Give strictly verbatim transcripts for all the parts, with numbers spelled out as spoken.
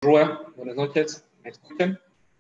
Rúa, buenas noches, ¿me escuchan?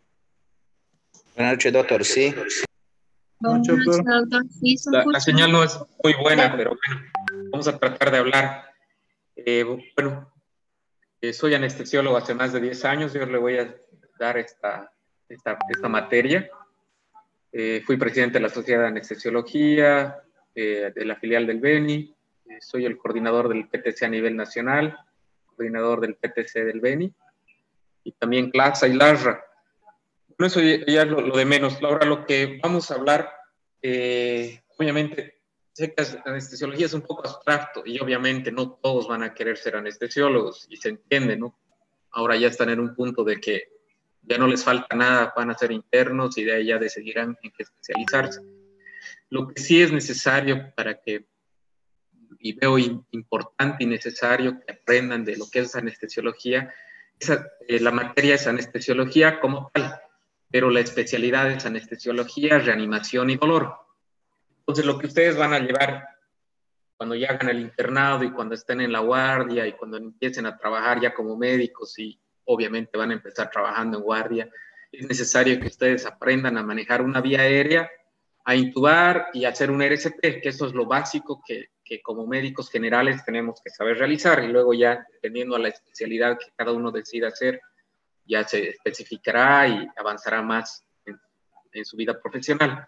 Buenas noches, doctor. Sí. Buenas noches, doctor. Sí, se La, la escucha. señal no es muy buena, pero bueno, vamos a tratar de hablar. Eh, bueno, eh, soy anestesiólogo hace más de diez años, yo le voy a dar esta, esta, esta materia. Eh, fui presidente de la Sociedad de Anestesiología, eh, de la filial del Beni, eh, soy el coordinador del P T C a nivel nacional, coordinador del P T C del Beni, y también CLASA y LASRA. Bueno, eso ya, ya es lo, lo de menos. Ahora lo que vamos a hablar, eh, obviamente, sé que la anestesiología es un poco abstracto y obviamente no todos van a querer ser anestesiólogos y se entiende, ¿no? Ahora ya están en un punto de que ya no les falta nada, van a ser internos y de ahí ya decidirán en qué especializarse. Lo que sí es necesario para que, y veo importante y necesario que aprendan de lo que es anestesiología, es, eh, la materia es anestesiología como tal, pero la especialidad es anestesiología, reanimación y dolor. Entonces, lo que ustedes van a llevar cuando ya hagan el internado y cuando estén en la guardia y cuando empiecen a trabajar ya como médicos y obviamente van a empezar trabajando en guardia, es necesario que ustedes aprendan a manejar una vía aérea, a intubar y a hacer un R C P, que eso es lo básico que, que como médicos generales tenemos que saber realizar, y luego ya, dependiendo a la especialidad que cada uno decida hacer, ya se especificará y avanzará más en, en su vida profesional.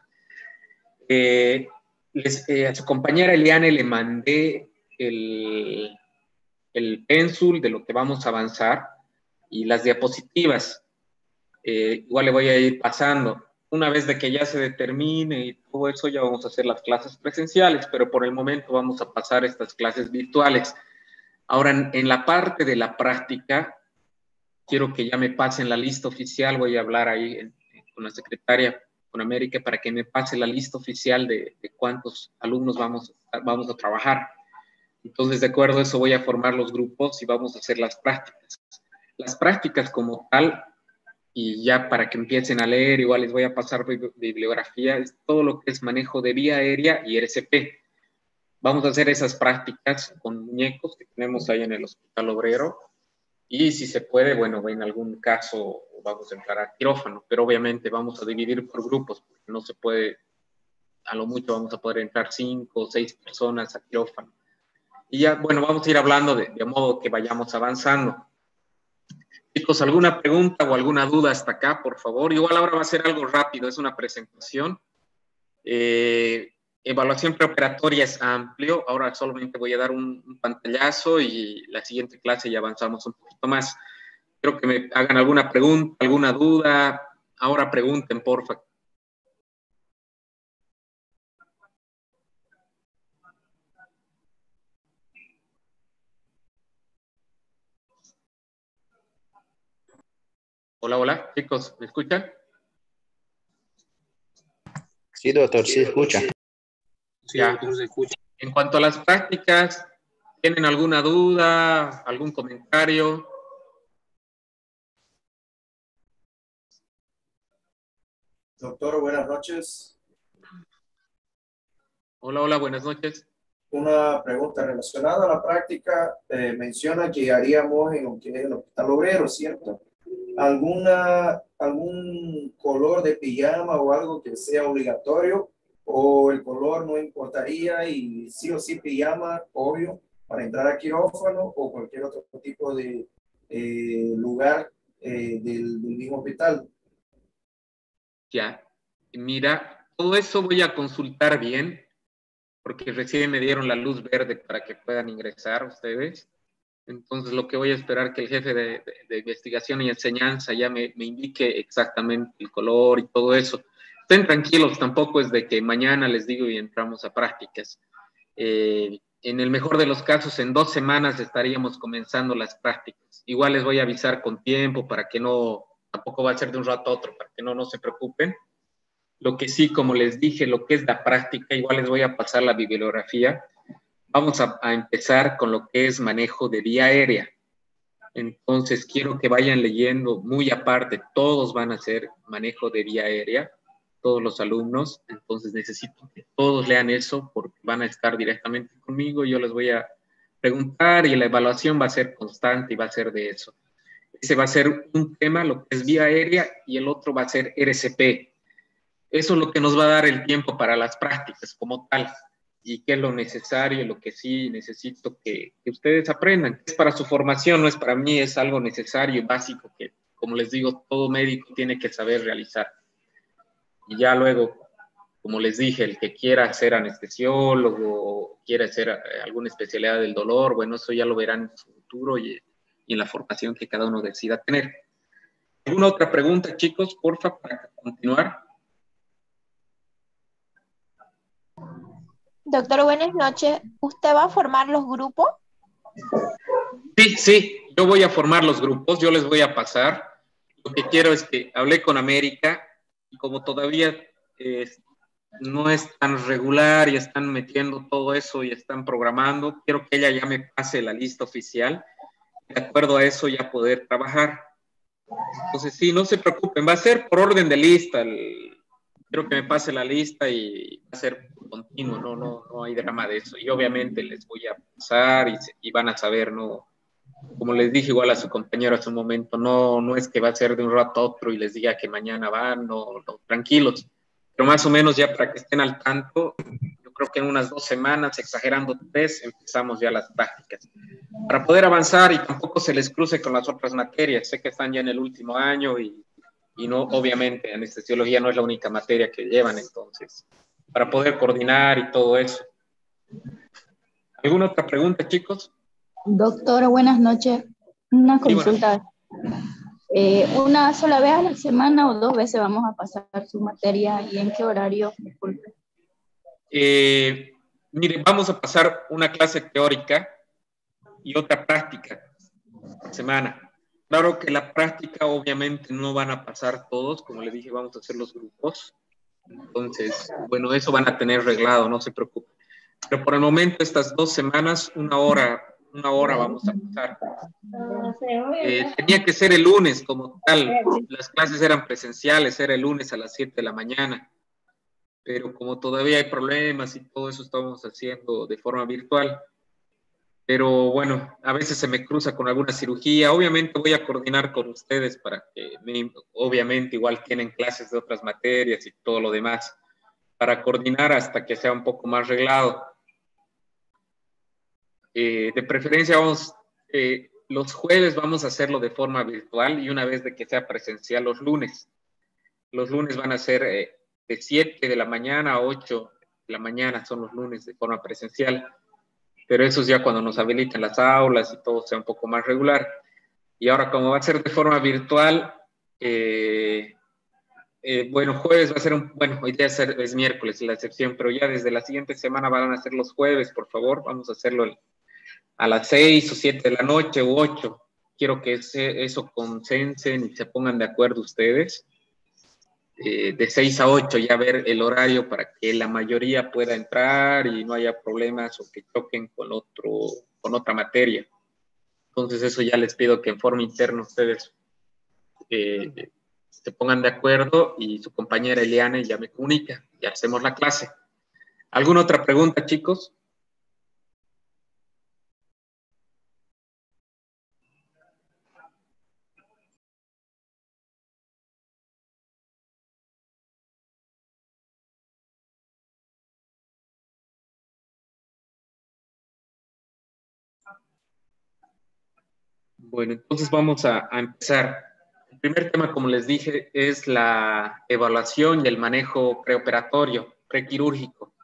Eh, les, eh, a su compañera Eliane le mandé el, el pénsul de lo que vamos a avanzar y las diapositivas. Eh, igual le voy a ir pasando. Una vez de que ya se determine y todo eso, ya vamos a hacer las clases presenciales, pero por el momento vamos a pasar estas clases virtuales. Ahora, en, en la parte de la práctica, quiero que ya me pasen la lista oficial, voy a hablar ahí en, con la secretaria, con América, para que me pase la lista oficial de, de cuántos alumnos vamos a, vamos a trabajar. Entonces, de acuerdo a eso, voy a formar los grupos y vamos a hacer las prácticas. Las prácticas como tal, y ya para que empiecen a leer, igual les voy a pasar bibliografía, es todo lo que es manejo de vía aérea y R C P. Vamos a hacer esas prácticas con muñecos que tenemos ahí en el Hospital Obrero, y si se puede, bueno, en algún caso vamos a entrar a quirófano, pero obviamente vamos a dividir por grupos, porque no se puede, a lo mucho vamos a poder entrar cinco o seis personas a quirófano. Y ya, bueno, vamos a ir hablando de, de modo que vayamos avanzando. Chicos, ¿alguna pregunta o alguna duda hasta acá, por favor? Igual ahora va a ser algo rápido, es una presentación. Eh, evaluación preoperatoria es amplio, ahora solamente voy a dar un, un pantallazo y la siguiente clase ya avanzamos un poquito más. Quiero que me hagan alguna pregunta, alguna duda. Ahora pregunten, porfa. Hola, hola, chicos, ¿me escuchan? Sí, doctor, sí, escucha. Sí, ya. Doctor, se escucha. En cuanto a las prácticas, ¿tienen alguna duda, algún comentario? Doctor, buenas noches. Hola, hola, buenas noches. Una pregunta relacionada a la práctica. Eh, menciona que haríamos en lo que es el Hospital Obrero, ¿cierto? ¿Alguna, algún color de pijama o algo que sea obligatorio? ¿O el color no importaría y sí o sí pijama, obvio, para entrar a quirófano o cualquier otro tipo de eh, lugar eh, del, del mismo hospital? Ya, mira, todo eso voy a consultar bien, porque recién me dieron la luz verde para que puedan ingresar ustedes. Entonces, lo que voy a esperar que el jefe de, de, de investigación y enseñanza ya me, me indique exactamente el color y todo eso. Estén tranquilos, tampoco es de que mañana les digo y entramos a prácticas. Eh, en el mejor de los casos, en dos semanas estaríamos comenzando las prácticas. Igual les voy a avisar con tiempo para que no, tampoco va a ser de un rato a otro, para que no, no se preocupen. Lo que sí, como les dije, lo que es la práctica, igual les voy a pasar la bibliografía. Vamos a, a empezar con lo que es manejo de vía aérea. Entonces, quiero que vayan leyendo muy aparte, todos van a hacer manejo de vía aérea, todos los alumnos. Entonces, necesito que todos lean eso porque van a estar directamente conmigo. Yo les voy a preguntar y la evaluación va a ser constante y va a ser de eso. Ese va a ser un tema, lo que es vía aérea, y el otro va a ser R C P. Eso es lo que nos va a dar el tiempo para las prácticas como tal, y qué es lo necesario, lo que sí necesito que, que ustedes aprendan. Es para su formación, no es para mí, es algo necesario y básico que, como les digo, todo médico tiene que saber realizar. Y ya luego, como les dije, el que quiera ser anestesiólogo, quiera hacer alguna especialidad del dolor, bueno, eso ya lo verán en su futuro y, y en la formación que cada uno decida tener. ¿Alguna otra pregunta, chicos, porfa, para continuar? Doctor, buenas noches. ¿Usted va a formar los grupos? Sí, sí, yo voy a formar los grupos, yo les voy a pasar. Lo que quiero es que hablé con América y como todavía eh, no es tan regular y están metiendo todo eso y están programando, quiero que ella ya me pase la lista oficial. De acuerdo a eso ya poder trabajar. Entonces sí, no se preocupen, va a ser por orden de lista. El, quiero que me pase la lista y va a ser continuo, no, no, no hay drama de eso. Y obviamente les voy a pasar y, y van a saber, ¿no? Como les dije igual a su compañero hace un momento, no, no es que va a ser de un rato a otro y les diga que mañana van, no, no, tranquilos. Pero más o menos ya para que estén al tanto, yo creo que en unas dos semanas, exagerando tres, empezamos ya las prácticas. Para poder avanzar y tampoco se les cruce con las otras materias. Sé que están ya en el último año y, y no, obviamente, anestesiología no es la única materia que llevan, entonces, para poder coordinar y todo eso. ¿Alguna otra pregunta, chicos? Doctor, buenas noches. Una consulta. Eh, ¿Una sola vez a la semana o dos veces vamos a pasar su materia y en qué horario? Disculpe. Eh, mire, vamos a pasar una clase teórica y otra práctica por semana. Claro que la práctica obviamente no van a pasar todos, como les dije, vamos a hacer los grupos. Entonces, bueno, eso van a tener reglado, no se preocupen. Pero por el momento, estas dos semanas, una hora, una hora vamos a pasar. Eh, tenía que ser el lunes como tal. Las clases eran presenciales, era el lunes a las siete de la mañana. Pero como todavía hay problemas y todo eso estamos haciendo de forma virtual. Pero bueno, a veces se me cruza con alguna cirugía. Obviamente voy a coordinar con ustedes para que, me, obviamente igual tienen clases de otras materias y todo lo demás, para coordinar hasta que sea un poco más reglado. Eh, de preferencia vamos, eh, los jueves vamos a hacerlo de forma virtual y una vez de que sea presencial los lunes. Los lunes van a ser eh, de siete de la mañana a ocho de la mañana, son los lunes de forma presencial. Pero eso es ya cuando nos habiliten las aulas y todo sea un poco más regular. Y ahora, como va a ser de forma virtual, eh, eh, bueno, jueves va a ser un, bueno, hoy día es, es miércoles la excepción, pero ya desde la siguiente semana van a ser los jueves, por favor, vamos a hacerlo el, a las seis o siete de la noche u ocho. Quiero que ese, eso consensen y se pongan de acuerdo ustedes. Eh, de seis a ocho ya ver el horario para que la mayoría pueda entrar y no haya problemas o que choquen con, otro, con otra materia. Entonces eso ya les pido que en forma interna ustedes eh, se pongan de acuerdo y su compañera Eliane ya me comunica, ya hacemos la clase. ¿Alguna otra pregunta, chicos? Bueno, entonces vamos a, a empezar. El primer tema, como les dije, es la evaluación y el manejo preoperatorio, prequirúrgico.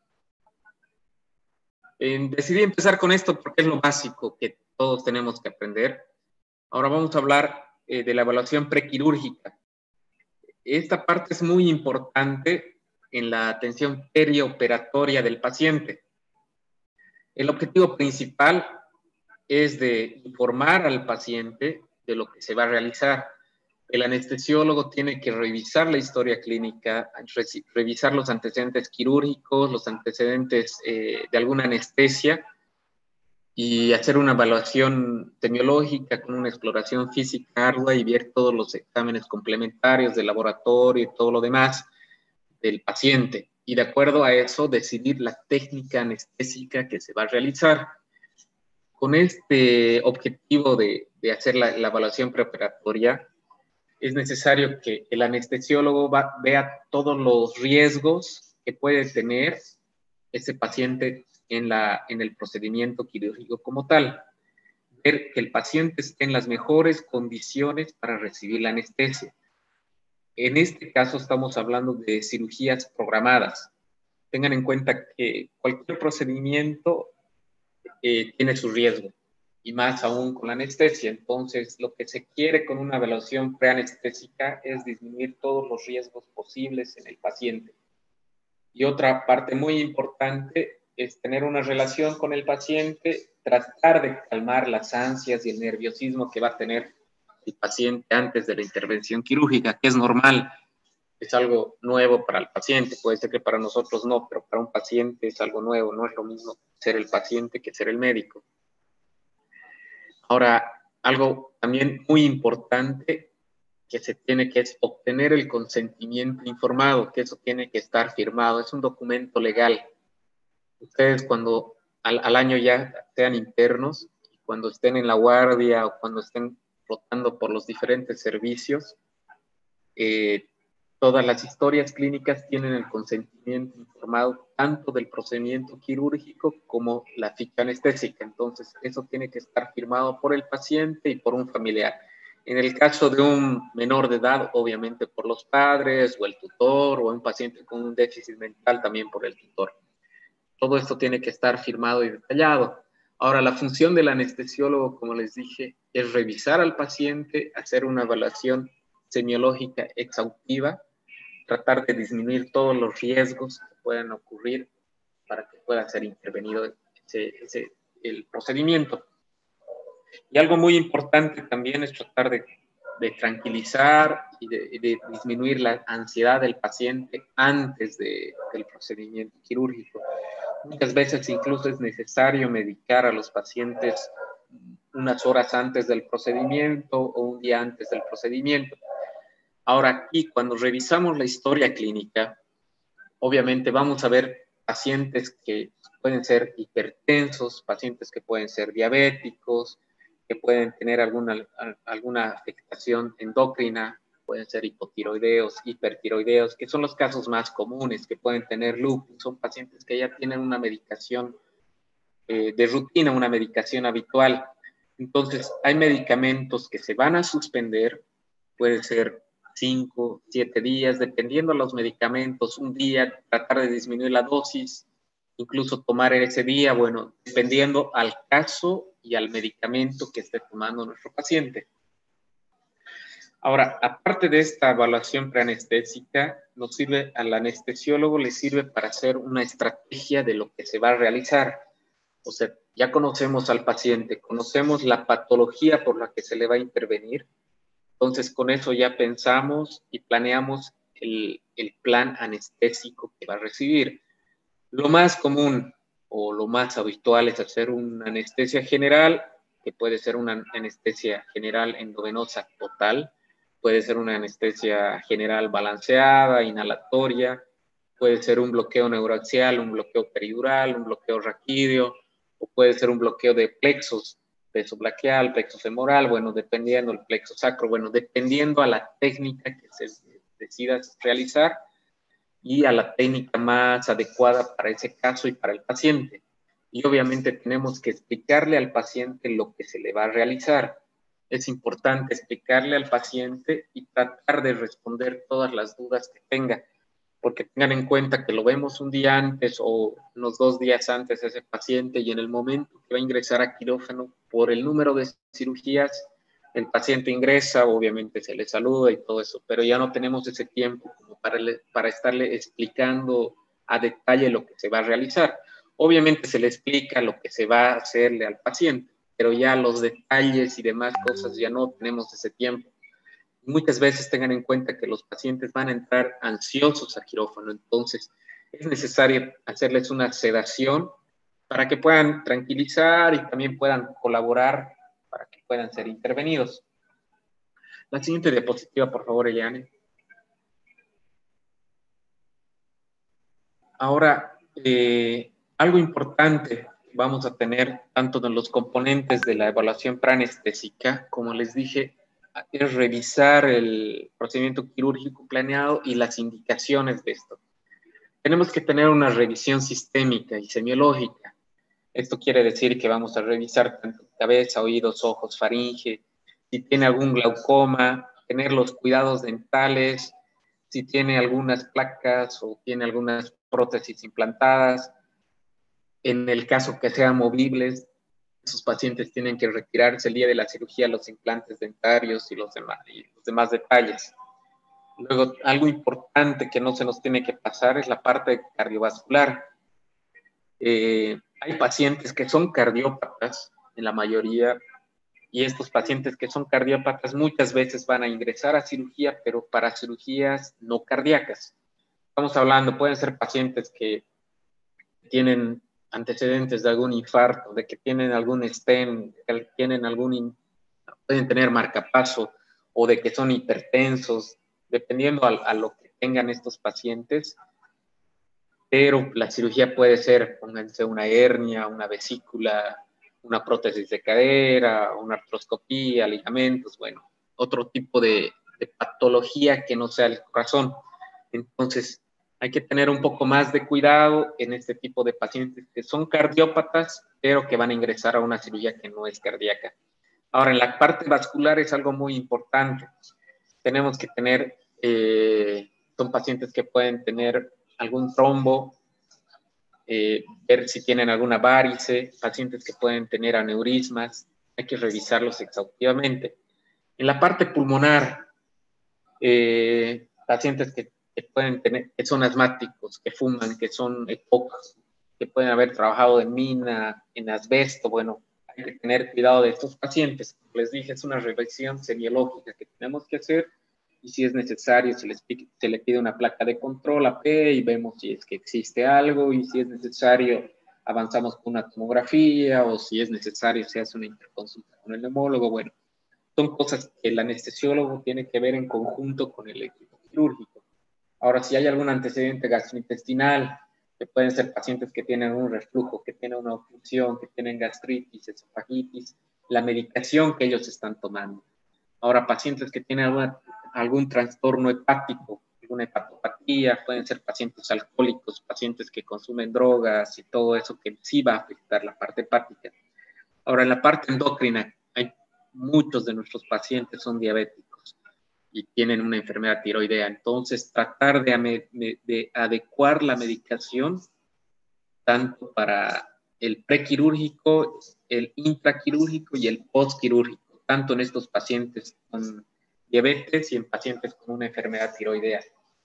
Eh, decidí empezar con esto porque es lo básico que todos tenemos que aprender. Ahora vamos a hablar eh, de la evaluación prequirúrgica. Esta parte es muy importante en la atención perioperatoria del paciente. El objetivo principal es de informar al paciente de lo que se va a realizar. El anestesiólogo tiene que revisar la historia clínica, revisar los antecedentes quirúrgicos, los antecedentes eh, de alguna anestesia y hacer una evaluación semiológica con una exploración física ardua y ver todos los exámenes complementarios del laboratorio y todo lo demás del paciente. Y de acuerdo a eso, decidir la técnica anestésica que se va a realizar. Con este objetivo de, de hacer la, la evaluación preoperatoria, es necesario que el anestesiólogo va, vea todos los riesgos que puede tener ese paciente en, la, en el procedimiento quirúrgico como tal. Ver que el paciente esté en las mejores condiciones para recibir la anestesia. En este caso estamos hablando de cirugías programadas. Tengan en cuenta que cualquier procedimiento eh, tiene su riesgo, y más aún con la anestesia. Entonces, lo que se quiere con una evaluación preanestésica es disminuir todos los riesgos posibles en el paciente. Y otra parte muy importante es tener una relación con el paciente, tratar de calmar las ansias y el nerviosismo que va a tener el paciente antes de la intervención quirúrgica, que es normal, es algo nuevo para el paciente. Puede ser que para nosotros no, pero para un paciente es algo nuevo. No es lo mismo ser el paciente que ser el médico. Ahora, algo también muy importante que se tiene que es obtener el consentimiento informado, que eso tiene que estar firmado, es un documento legal. Ustedes cuando al, al año ya sean internos, cuando estén en la guardia o cuando estén rotando por los diferentes servicios, eh, todas las historias clínicas tienen el consentimiento informado tanto del procedimiento quirúrgico como la ficha anestésica. Entonces, eso tiene que estar firmado por el paciente y por un familiar. En el caso de un menor de edad, obviamente por los padres o el tutor, o un paciente con un déficit mental también por el tutor. Todo esto tiene que estar firmado y detallado. Ahora, la función del anestesiólogo, como les dije, es revisar al paciente, hacer una evaluación semiológica exhaustiva, tratar de disminuir todos los riesgos que puedan ocurrir para que pueda ser intervenido ese, ese, el procedimiento. Y algo muy importante también es tratar de, de tranquilizar y de, de disminuir la ansiedad del paciente antes de, del procedimiento quirúrgico. Muchas veces incluso es necesario medicar a los pacientes unas horas antes del procedimiento o un día antes del procedimiento. Ahora aquí, cuando revisamos la historia clínica, obviamente vamos a ver pacientes que pueden ser hipertensos, pacientes que pueden ser diabéticos, que pueden tener alguna, alguna afectación endocrina, pueden ser hipotiroideos, hipertiroideos, que son los casos más comunes, que pueden tener lupus, son pacientes que ya tienen una medicación eh, de rutina, una medicación habitual. Entonces, hay medicamentos que se van a suspender, puede ser cinco, siete días, dependiendo de los medicamentos, un día, tratar de disminuir la dosis, incluso tomar en ese día, bueno, dependiendo al caso y al medicamento que esté tomando nuestro paciente. Ahora, aparte de esta evaluación preanestésica, nos sirve, al anestesiólogo le sirve para hacer una estrategia de lo que se va a realizar. O sea, ya conocemos al paciente, conocemos la patología por la que se le va a intervenir. Entonces, con eso ya pensamos y planeamos el, el plan anestésico que va a recibir. Lo más común o lo más habitual es hacer una anestesia general, que puede ser una anestesia general endovenosa total, puede ser una anestesia general balanceada, inhalatoria, puede ser un bloqueo neuroaxial, un bloqueo peridural, un bloqueo raquídeo, o puede ser un bloqueo de plexos, plexo braquial, plexo femoral, bueno, dependiendo del plexo sacro, bueno, dependiendo a la técnica que se decida realizar y a la técnica más adecuada para ese caso y para el paciente. Y obviamente tenemos que explicarle al paciente lo que se le va a realizar. Es importante explicarle al paciente y tratar de responder todas las dudas que tenga, porque tengan en cuenta que lo vemos un día antes o unos dos días antes a ese paciente, y en el momento que va a ingresar a quirófano, por el número de cirugías, el paciente ingresa, obviamente se le saluda y todo eso, pero ya no tenemos ese tiempo como para, le, para estarle explicando a detalle lo que se va a realizar. Obviamente se le explica lo que se va a hacerle al paciente, pero ya los detalles y demás cosas ya no tenemos ese tiempo. Muchas veces tengan en cuenta que los pacientes van a entrar ansiosos a quirófano, entonces es necesario hacerles una sedación para que puedan tranquilizar y también puedan colaborar para que puedan ser intervenidos. La siguiente diapositiva, por favor, Eliane. Ahora, eh, algo importante vamos a tener tanto en los componentes de la evaluación preanestésica, como les dije, es revisar el procedimiento quirúrgico planeado y las indicaciones de esto. Tenemos que tener una revisión sistémica y semiológica. Esto quiere decir que vamos a revisar tanto cabeza, oídos, ojos, faringe, si tiene algún glaucoma, tener los cuidados dentales, si tiene algunas placas o tiene algunas prótesis implantadas. En el caso que sean movibles, esos pacientes tienen que retirarse el día de la cirugía los implantes dentarios y los demás, y los demás detalles. Luego, algo importante que no se nos tiene que pasar es la parte cardiovascular. Eh, hay pacientes que son cardiópatas, en la mayoría, y estos pacientes que son cardiópatas muchas veces van a ingresar a cirugía, pero para cirugías no cardíacas. Estamos hablando, pueden ser pacientes que tienen antecedentes de algún infarto, de que tienen algún stent, que tienen algún, pueden tener marcapaso, o de que son hipertensos, dependiendo a, a lo que tengan estos pacientes. Pero la cirugía puede ser, pónganse una hernia, una vesícula, una prótesis de cadera, una artroscopía, ligamentos, bueno, otro tipo de, de patología que no sea el corazón. Entonces, hay que tener un poco más de cuidado en este tipo de pacientes que son cardiópatas, pero que van a ingresar a una cirugía que no es cardíaca. Ahora, en la parte vascular es algo muy importante. Tenemos que tener, eh, son pacientes que pueden tener algún trombo, eh, ver si tienen alguna varice, pacientes que pueden tener aneurismas, hay que revisarlos exhaustivamente. En la parte pulmonar, eh, pacientes que, que pueden tener, que son asmáticos, que fuman, que son E P O C, que pueden haber trabajado en mina, en asbesto, bueno, hay que tener cuidado de estos pacientes. Como les dije, es una revisión semiológica que tenemos que hacer, y si es necesario se, les, se le pide una placa de control A P y vemos si es que existe algo, y si es necesario avanzamos con una tomografía, o si es necesario se hace una interconsulta con el neumólogo. Bueno, son cosas que el anestesiólogo tiene que ver en conjunto con el equipo quirúrgico. Ahora, si hay algún antecedente gastrointestinal, que pueden ser pacientes que tienen un reflujo, que tienen una obstrucción, que tienen gastritis, esofagitis, la medicación que ellos están tomando. Ahora, pacientes que tienen alguna, algún trastorno hepático, alguna hepatopatía, pueden ser pacientes alcohólicos, pacientes que consumen drogas y todo eso que sí va a afectar la parte hepática. Ahora, en la parte endocrina, hay muchos de nuestros pacientes son diabéticos y tienen una enfermedad tiroidea. Entonces, tratar de, de adecuar la medicación tanto para el prequirúrgico, el intraquirúrgico y el postquirúrgico, tanto en estos pacientes con diabetes y en pacientes con una enfermedad tiroidea.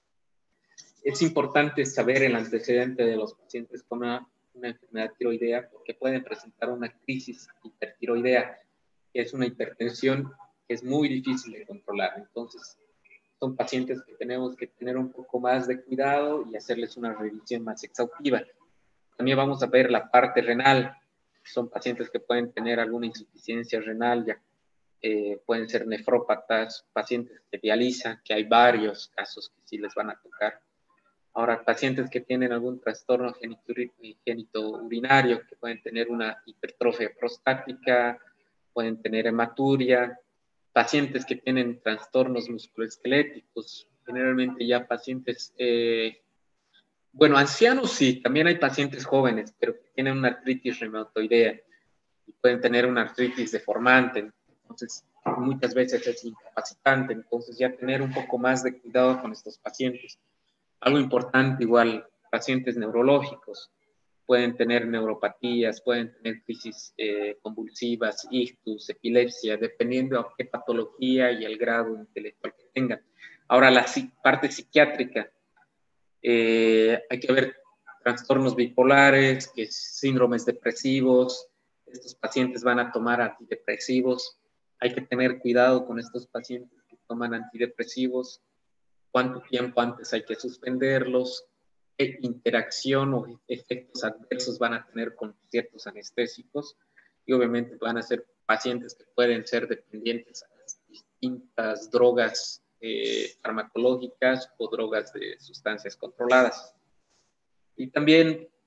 Es importante saber el antecedente de los pacientes con una, una enfermedad tiroidea, porque pueden presentar una crisis hipertiroidea, que es una hipertensión que es muy difícil de controlar. Entonces, son pacientes que tenemos que tener un poco más de cuidado y hacerles una revisión más exhaustiva. También vamos a ver la parte renal. Son pacientes que pueden tener alguna insuficiencia renal, ya eh, pueden ser nefrópatas, pacientes que dializan, que hay varios casos que sí les van a tocar. Ahora, pacientes que tienen algún trastorno genitourinario, que pueden tener una hipertrofia prostática, pueden tener hematuria, pacientes que tienen trastornos musculoesqueléticos, generalmente ya pacientes, eh, bueno, ancianos sí, también hay pacientes jóvenes, pero que tienen una artritis reumatoidea y pueden tener una artritis deformante, entonces muchas veces es incapacitante, entonces ya tener un poco más de cuidado con estos pacientes. Algo importante igual, pacientes neurológicos, pueden tener neuropatías, pueden tener crisis eh, convulsivas, ictus, epilepsia, dependiendo de qué patología y el grado intelectual que tengan. Ahora, la parte psiquiátrica, eh, hay que ver trastornos bipolares, que síndromes depresivos, estos pacientes van a tomar antidepresivos, hay que tener cuidado con estos pacientes que toman antidepresivos, cuánto tiempo antes hay que suspenderlos, qué interacción o efectos adversos van a tener con ciertos anestésicos, y obviamente van a ser pacientes que pueden ser dependientes a las distintas drogas eh, farmacológicas o drogas de sustancias controladas. Y también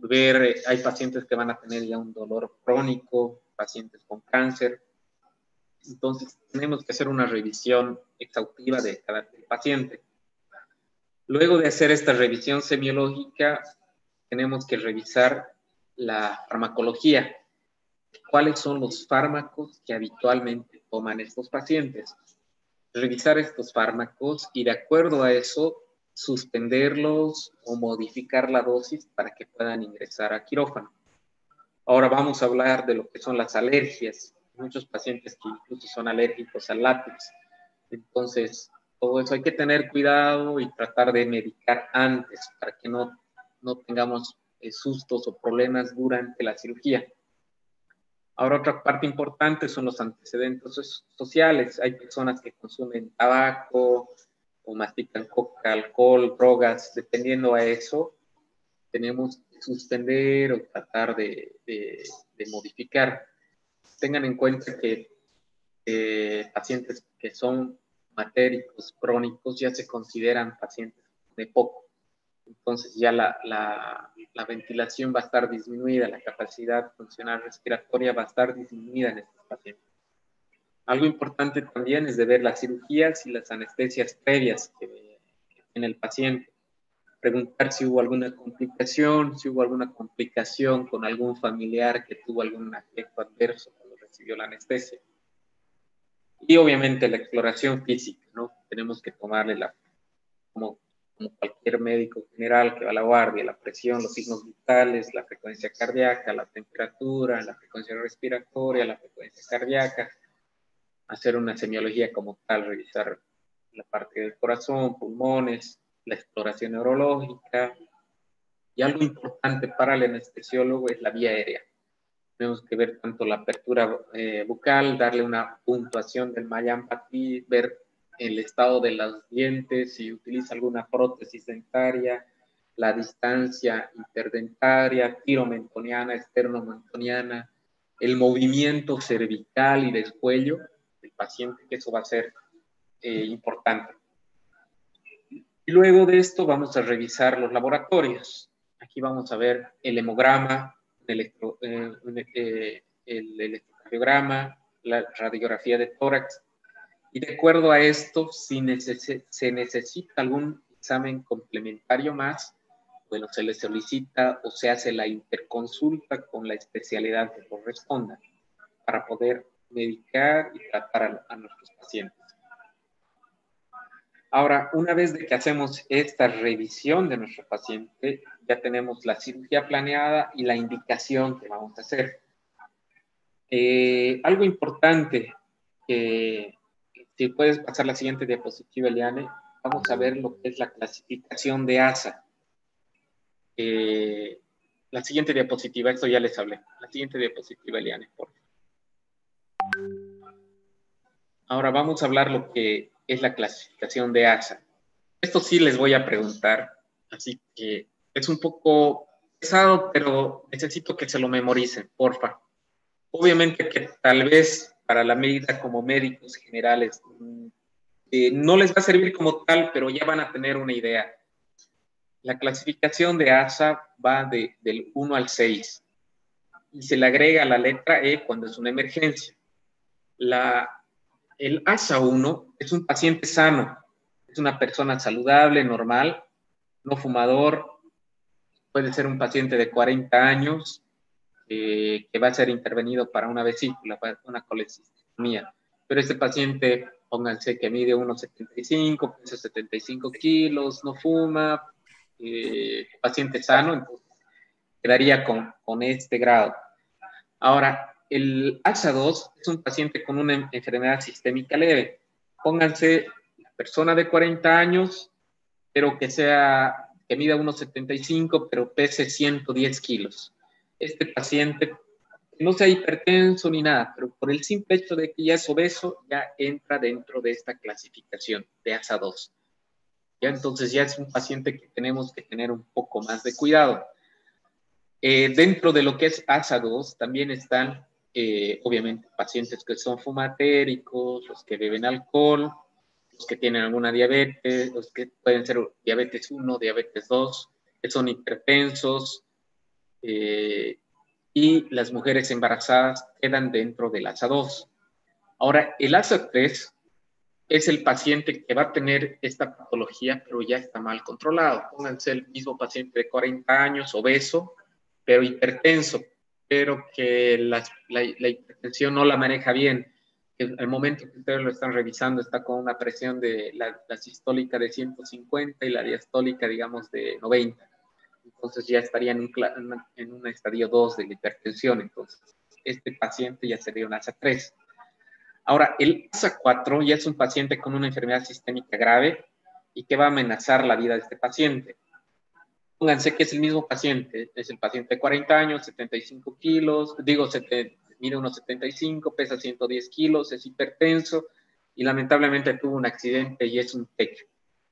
ver, eh, hay pacientes que van a tener ya un dolor crónico, pacientes con cáncer. Entonces, tenemos que hacer una revisión exhaustiva de cada paciente. Luego de hacer esta revisión semiológica, tenemos que revisar la farmacología. ¿Cuáles son los fármacos que habitualmente toman estos pacientes? Revisar estos fármacos y de acuerdo a eso, suspenderlos o modificar la dosis para que puedan ingresar a quirófano. Ahora vamos a hablar de lo que son las alergias. Muchos pacientes que incluso son alérgicos al látex. Entonces, todo eso hay que tener cuidado y tratar de medicar antes para que no, no tengamos eh, sustos o problemas durante la cirugía. Ahora, otra parte importante son los antecedentes sociales. Hay personas que consumen tabaco o mastican coca, alcohol, drogas. Dependiendo a eso, tenemos que suspender o tratar de, de, de modificar. Tengan en cuenta que eh, pacientes que son matéricos, crónicos, ya se consideran pacientes de poco. Entonces ya la, la, la ventilación va a estar disminuida, la capacidad funcional respiratoria va a estar disminuida en estos pacientes. Algo importante también es de ver las cirugías y las anestesias previas que, que tiene el paciente. Preguntar si hubo alguna complicación, si hubo alguna complicación con algún familiar que tuvo algún efecto adverso cuando recibió la anestesia. Y obviamente la exploración física, ¿no? Tenemos que tomarle la, como, como cualquier médico general que va a la guardia, la presión, los signos vitales, la frecuencia cardíaca, la temperatura, la frecuencia respiratoria, la frecuencia cardíaca, hacer una semiología como tal, revisar la parte del corazón, pulmones, la exploración neurológica. Y algo importante para el anestesiólogo es la vía aérea. Tenemos que ver tanto la apertura eh, bucal, darle una puntuación del Mayan-Paty, ver el estado de los dientes, si utiliza alguna prótesis dentaria, la distancia interdentaria, tiromentoniana, esternomentoniana, el movimiento cervical y del cuello del paciente, que eso va a ser eh, importante. Y luego de esto vamos a revisar los laboratorios. Aquí vamos a ver el hemograma, el, electro, eh, eh, el electrocardiograma, la radiografía de tórax. Y de acuerdo a esto, si neces se necesita algún examen complementario más, bueno, se le solicita o se hace la interconsulta con la especialidad que corresponda para poder medicar y tratar a, a nuestros pacientes. Ahora, una vez de que hacemos esta revisión de nuestro paciente, ya tenemos la cirugía planeada y la indicación que vamos a hacer. Eh, algo importante, que si puedes pasar la siguiente diapositiva, Eliane, vamos a ver lo que es la clasificación de A S A. Eh, la siguiente diapositiva, esto ya les hablé. La siguiente diapositiva, Eliane, por favor. Ahora vamos a hablar lo que es la clasificación de A S A. Esto sí les voy a preguntar, así que es un poco pesado, pero necesito que se lo memoricen, porfa. Obviamente que tal vez para la medida como médicos generales eh, no les va a servir como tal, pero ya van a tener una idea. La clasificación de A S A va de, del uno al seis y se le agrega la letra E cuando es una emergencia. La, el A S A uno es un paciente sano, es una persona saludable, normal, no fumador, puede ser un paciente de cuarenta años, Eh, que va a ser intervenido para una vesícula, para una colecistectomía. Pero este paciente, pónganse que mide uno setenta y cinco, pesa setenta y cinco kilos, no fuma, eh, paciente sano, entonces quedaría con, con este grado. Ahora, el A S A dos es un paciente con una enfermedad sistémica leve. Pónganse la persona de cuarenta años, pero que sea, que mida uno setenta y cinco, pero pese ciento diez kilos. Este paciente no sea hipertenso ni nada, pero por el simple hecho de que ya es obeso, ya entra dentro de esta clasificación de A S A dos. Ya entonces ya es un paciente que tenemos que tener un poco más de cuidado. Eh, dentro de lo que es A S A dos también están, eh, obviamente, pacientes que son fumatéricos, los que beben alcohol, los que tienen alguna diabetes, los que pueden ser diabetes uno, diabetes dos, que son hipertensos, eh, y las mujeres embarazadas quedan dentro del A S A dos. Ahora, el A S A tres es el paciente que va a tener esta patología, pero ya está mal controlado. Pónganse el mismo paciente de cuarenta años, obeso, pero hipertenso, pero que la, la, la hipertensión no la maneja bien. Al momento que ustedes lo están revisando está con una presión de la, la sistólica de ciento cincuenta y la diastólica, digamos, de noventa. Entonces ya estaría en un, en un estadio dos de la hipertensión. Entonces, este paciente ya sería un A S A tres. Ahora, el A S A cuatro ya es un paciente con una enfermedad sistémica grave y que va a amenazar la vida de este paciente. Pónganse que es el mismo paciente, es el paciente de cuarenta años, setenta y cinco kilos, digo, mide unos setenta y cinco, pesa ciento diez kilos, es hipertenso y lamentablemente tuvo un accidente y es un T E C.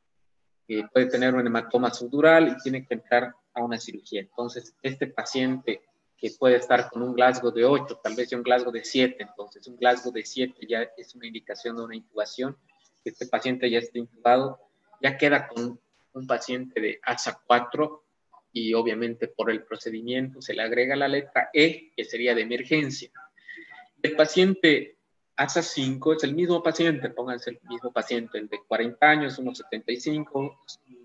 Eh, puede tener un hematoma subdural y tiene que entrar a una cirugía. Entonces, este paciente que puede estar con un Glasgow de ocho, tal vez un Glasgow de siete, entonces un Glasgow de siete ya es una indicación de una intubación, que este paciente ya está intubado, ya queda con un paciente de A S A cuatro y obviamente por el procedimiento se le agrega la letra E, que sería de emergencia. El paciente A S A cinco es el mismo paciente, pónganse el mismo paciente, el de cuarenta años, unos setenta y cinco,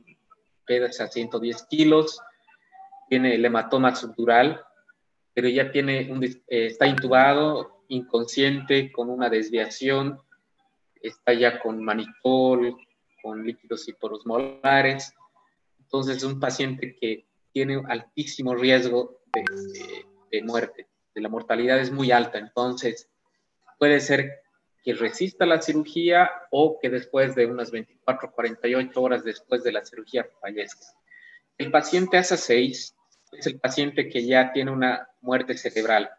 pesa ciento diez kilos, tiene el hematoma subdural, pero ya tiene un, eh, está intubado, inconsciente, con una desviación, está ya con manitol, con líquidos hiperosmolares. Entonces es un paciente que tiene altísimo riesgo de, de, de muerte, de la mortalidad es muy alta, entonces puede ser que resista la cirugía o que después de unas veinticuatro, cuarenta y ocho horas después de la cirugía fallezca. El paciente A S A seis es el paciente que ya tiene una muerte cerebral.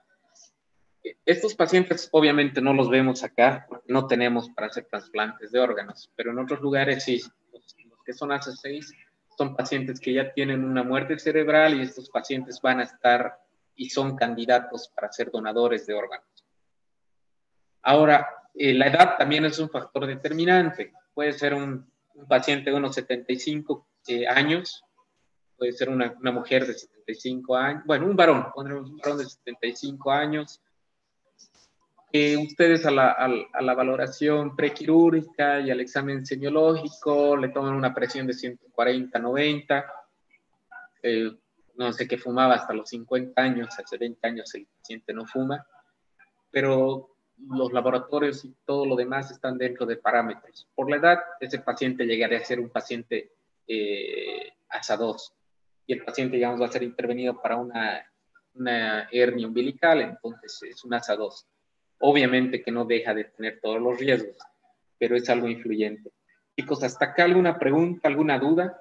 Estos pacientes obviamente no los vemos acá, porque no tenemos para hacer trasplantes de órganos, pero en otros lugares sí. Los, los que son A S A seis son pacientes que ya tienen una muerte cerebral y estos pacientes van a estar y son candidatos para ser donadores de órganos. Ahora, eh, la edad también es un factor determinante. Puede ser un, un paciente de unos setenta y cinco eh, años, puede ser una, una mujer de setenta y cinco años, bueno, un varón, pondremos un varón de setenta y cinco años. Eh, ustedes a la, a, a la valoración prequirúrgica y al examen semiológico le toman una presión de ciento cuarenta, noventa. Eh, no sé, que fumaba hasta los cincuenta años, hace veinte años el paciente no fuma, pero los laboratorios y todo lo demás están dentro de parámetros. Por la edad, ese paciente llegaría a ser un paciente eh, A S A dos y el paciente, digamos, va a ser intervenido para una, una hernia umbilical, entonces es un A S A dos. Obviamente que no deja de tener todos los riesgos, pero es algo influyente. Chicos, ¿hasta acá alguna pregunta, alguna duda?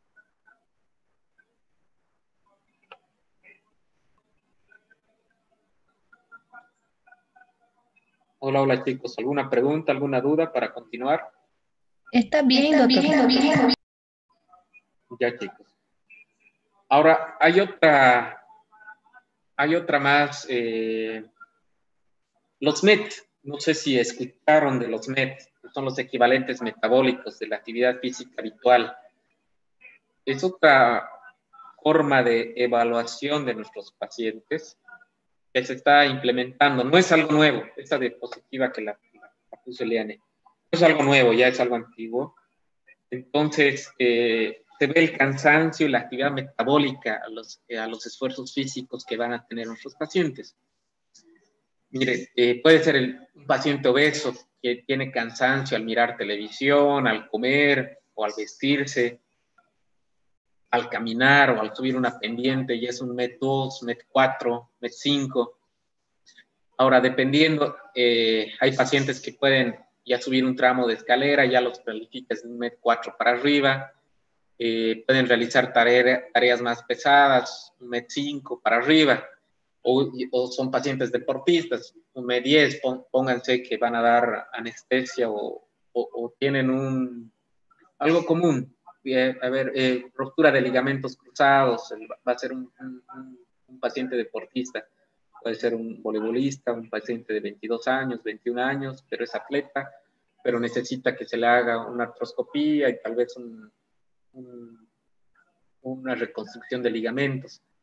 Hola, hola chicos, ¿alguna pregunta, alguna duda para continuar? Está bien, Está doctor. Bien, bien. Ya chicos. Ahora, hay otra, hay otra más, eh, los M E T, no sé si escucharon de los M E T, que son los equivalentes metabólicos de la actividad física habitual. Es otra forma de evaluación de nuestros pacientes que se está implementando. No es algo nuevo, esta diapositiva que la, la, la puso Eliane. No es algo nuevo, ya es algo antiguo. Entonces, eh, se ve el cansancio y la actividad metabólica a los, eh, a los esfuerzos físicos que van a tener nuestros pacientes. Mire, eh, puede ser el, un paciente obeso que tiene cansancio al mirar televisión, al comer o al vestirse, al caminar o al subir una pendiente, y es un M E T dos, M E T cuatro, M E T cinco. Ahora, dependiendo, eh, hay pacientes que pueden ya subir un tramo de escalera, ya los calificas de un M E T cuatro para arriba, eh, pueden realizar tarea, tareas más pesadas, un M E T cinco para arriba, o, o son pacientes deportistas, un M E T diez, pónganse que van a dar anestesia o, o, o tienen un, algo común. Eh, a ver, eh, ruptura de ligamentos cruzados, va a ser un, un, un paciente deportista, puede ser un voleibolista, un paciente de veintidós años, veintiún años, pero es atleta, pero necesita que se le haga una artroscopía y tal vez un, un, una reconstrucción de ligamentos.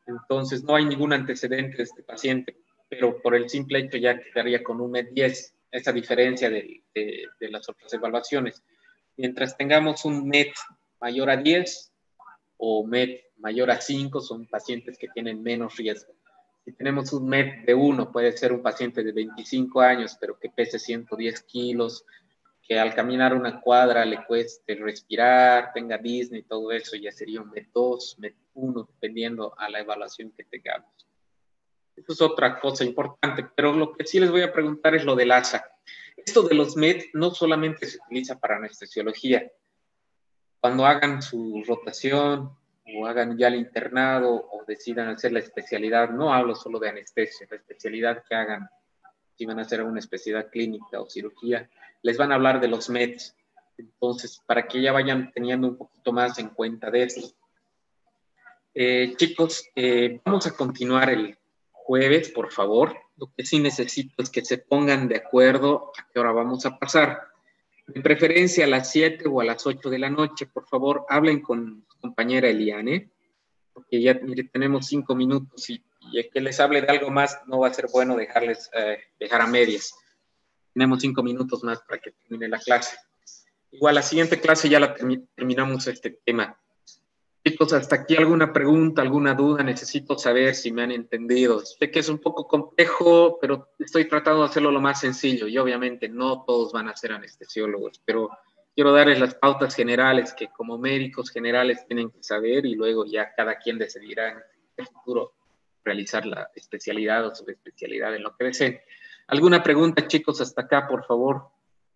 Entonces, no hay ningún antecedente de este paciente, pero por el simple hecho ya quedaría con un MET diez, esa diferencia de, de, de las otras evaluaciones. Mientras tengamos un MET mayor a diez o MET mayor a cinco, son pacientes que tienen menos riesgo. Si tenemos un MET de uno, puede ser un paciente de veinticinco años, pero que pese ciento diez kilos, que al caminar una cuadra le cueste respirar, tenga disney y todo eso, ya sería un MET dos, MET uno, dependiendo a la evaluación que tengamos. Eso es otra cosa importante, pero lo que sí les voy a preguntar es lo del A S A. Esto de los MET no solamente se utiliza para anestesiología. Cuando hagan su rotación o hagan ya el internado o decidan hacer la especialidad, no hablo solo de anestesia, la especialidad que hagan, si van a hacer una especialidad clínica o cirugía, les van a hablar de los METs. Entonces, para que ya vayan teniendo un poquito más en cuenta de esto. Eh, chicos, eh, vamos a continuar el jueves, por favor. Lo que sí necesito es que se pongan de acuerdo a qué hora vamos a pasar. De preferencia a las siete o a las ocho de la noche, por favor, hablen con su compañera Eliane, porque ya mire, tenemos cinco minutos y, y el que les hable de algo más no va a ser bueno dejarles eh, dejar a medias. Tenemos cinco minutos más para que termine la clase. Igual la siguiente clase ya la termi terminamos este tema. Chicos, hasta aquí alguna pregunta, alguna duda, necesito saber si me han entendido. Sé que es un poco complejo, pero estoy tratando de hacerlo lo más sencillo y obviamente no todos van a ser anestesiólogos, pero quiero darles las pautas generales que como médicos generales tienen que saber y luego ya cada quien decidirá en el futuro realizar la especialidad o subespecialidad en lo que deseen. ¿Alguna pregunta, chicos, hasta acá, por favor?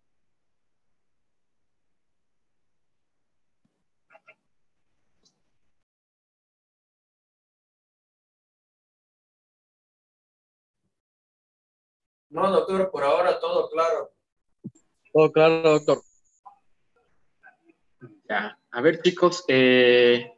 No, doctor, por ahora todo claro. Todo claro, doctor. Ya, a ver, chicos, eh,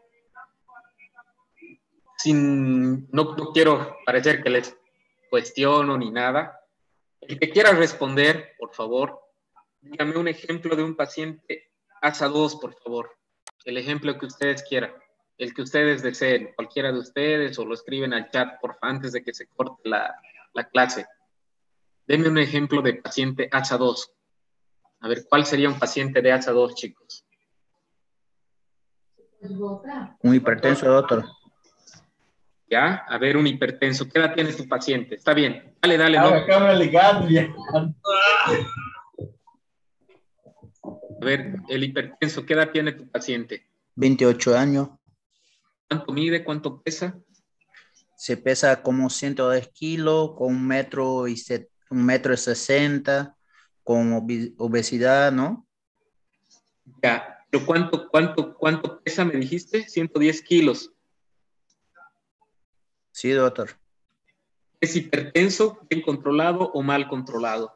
sin, no, no quiero parecer que les cuestiono ni nada. El que quiera responder, por favor, dígame un ejemplo de un paciente A S A dos, por favor. El ejemplo que ustedes quieran, el que ustedes deseen, cualquiera de ustedes, o lo escriben al chat, por favor, antes de que se corte la, la clase. Denme un ejemplo de paciente A S A dos. A ver, ¿cuál sería un paciente de A S A dos, chicos? Un hipertenso, doctor. Ya, a ver, un hipertenso. ¿Qué edad tiene tu paciente? Está bien. Dale, dale, no. A ver, el hipertenso, ¿qué edad tiene tu paciente? veintiocho años. ¿Cuánto mide? ¿Cuánto pesa? Se pesa como ciento diez kilos, con un metro y set, un metro y sesenta, con obi- obesidad, ¿no? Ya, pero ¿cuánto, cuánto, cuánto pesa, me dijiste? ciento diez kilos. Sí, doctor. ¿Es hipertenso, bien controlado o mal controlado?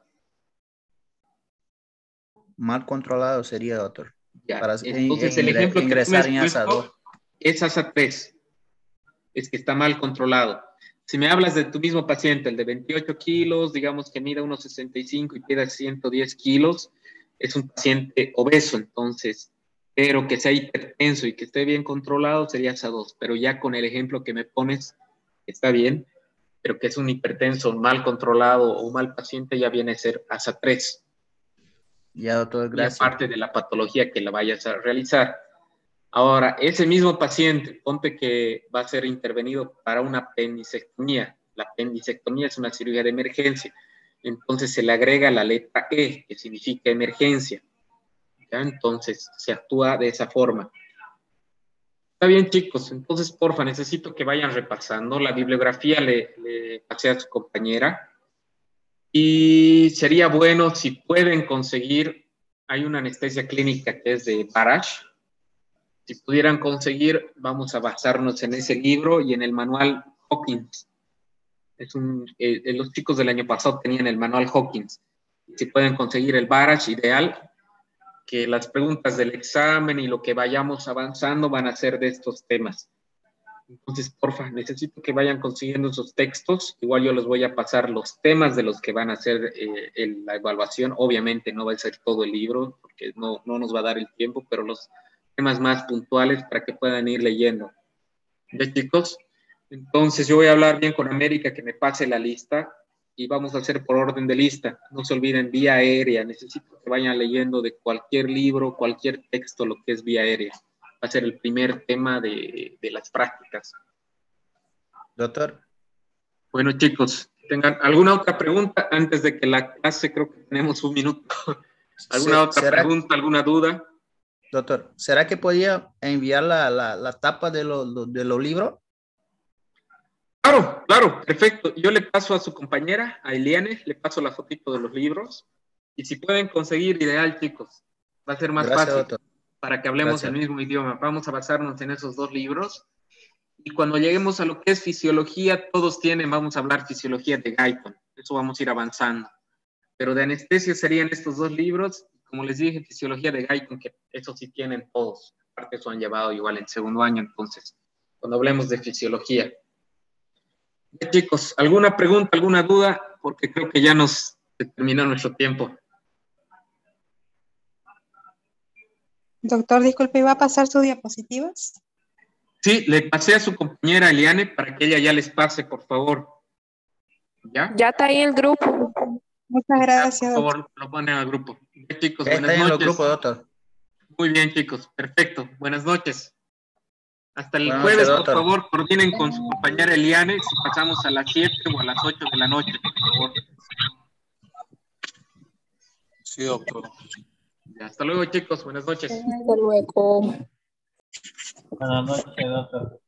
Mal controlado sería, doctor. Ya, Para entonces en- el ejemplo que tú me ingresar has en A S A dos. puesto es A S A tres. Es que está mal controlado. Si me hablas de tu mismo paciente, el de veintiocho kilos, digamos que mida uno sesenta y cinco y pesa ciento diez kilos, es un paciente obeso, entonces, pero que sea hipertenso y que esté bien controlado sería A S A dos, pero ya con el ejemplo que me pones, está bien, pero que es un hipertenso mal controlado o un mal paciente ya viene a ser A S A tres. Ya, doctor, Y gracias. aparte de la patología que la vayas a realizar. Ahora, ese mismo paciente, ponte que va a ser intervenido para una apendicectomía. La apendicectomía es una cirugía de emergencia. Entonces se le agrega la letra E, que significa emergencia. ¿Ya? Entonces se actúa de esa forma. Está bien, chicos. Entonces, porfa, necesito que vayan repasando. La bibliografía le, le pasé a su compañera. Y sería bueno si pueden conseguir, hay una anestesia clínica que es de Barash. Si pudieran conseguir, vamos a basarnos en ese libro y en el manual Hawkins. Es un, eh, los chicos del año pasado tenían el manual Hawkins. Si pueden conseguir el Barash, ideal, que las preguntas del examen y lo que vayamos avanzando van a ser de estos temas. Entonces, porfa, necesito que vayan consiguiendo esos textos. Igual yo les voy a pasar los temas de los que van a hacer eh, el, la evaluación. Obviamente no va a ser todo el libro, porque no, no nos va a dar el tiempo, pero los temas más puntuales para que puedan ir leyendo. ¿Ya, chicos? Entonces yo voy a hablar bien con América, que me pase la lista y vamos a hacer por orden de lista. No se olviden, vía aérea. Necesito que vayan leyendo de cualquier libro, cualquier texto, lo que es vía aérea. Va a ser el primer tema de, de las prácticas. Doctor. Bueno, chicos, ¿tengan alguna otra pregunta antes de que la clase? Creo que tenemos un minuto. ¿Alguna otra ¿Será, pregunta, alguna duda? Doctor, ¿será que podía enviar la, la, la tapa de, lo, de los libros? Claro, claro, perfecto. Yo le paso a su compañera, a Eliane, le paso la fotito de los libros. Y si pueden conseguir, ideal, chicos. Va a ser más Gracias, fácil doctor. para que hablemos Gracias. el mismo idioma. Vamos a basarnos en esos dos libros. Y cuando lleguemos a lo que es fisiología, todos tienen, vamos a hablar fisiología de Guyton. Eso vamos a ir avanzando. Pero de anestesia serían estos dos libros. Como les dije, fisiología de Guyton, que eso sí tienen todos. Aparte, eso han llevado igual en segundo año. Entonces, cuando hablemos de fisiología. Bien, chicos, ¿alguna pregunta, alguna duda? Porque creo que ya nos terminó nuestro tiempo. Doctor, disculpe, ¿iba a pasar sus diapositivas? Sí, le pasé a su compañera Eliane para que ella ya les pase, por favor. ¿Ya? Ya está ahí el grupo. Muchas gracias. Por favor, lo ponen al grupo. Bien, chicos, Ya buenas está en noches. los grupos, doctor. Muy bien, chicos, perfecto. Buenas noches. Hasta el Buenas jueves, noches, por doctor. favor, coordinen con su compañera Eliane si pasamos a las siete o a las ocho de la noche, por favor. Sí, doctor. Ya, hasta luego, chicos. Buenas noches. Hasta luego. Buenas noches, doctor.